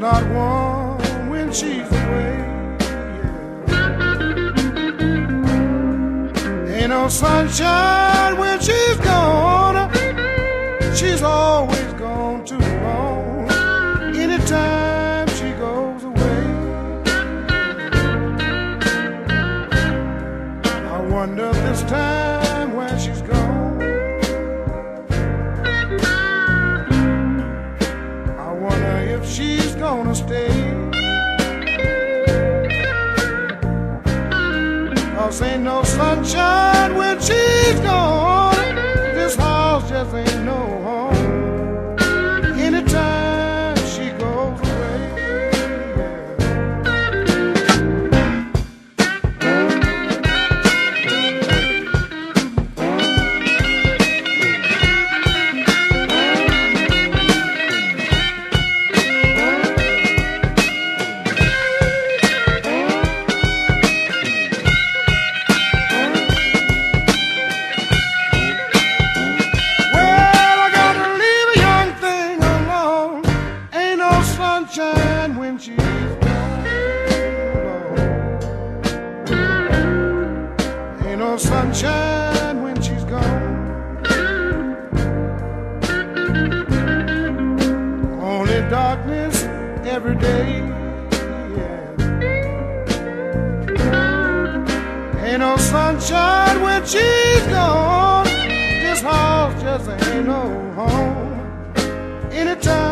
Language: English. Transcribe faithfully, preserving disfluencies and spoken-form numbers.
not warm when she's away. Yeah. Ain't no sunshine when she's gone. She's always gone too long. Anytime she goes away, I wonder this time when she's gone, I wonder if she's gonna stay. 'Cause ain't no sunshine when she's gone. This house just ain't no home. Anytime she goes away, sunshine when she's gone. Ain't no sunshine when she's gone. Only darkness every day. Yeah. Ain't no sunshine when she's gone. This house just ain't no home. Anytime